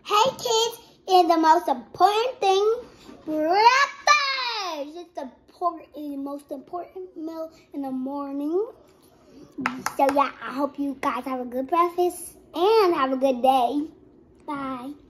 Hey kids, it's the most important thing, breakfast. It's the most important meal in the morning. So yeah, I hope you guys have a good breakfast and have a good day. Bye.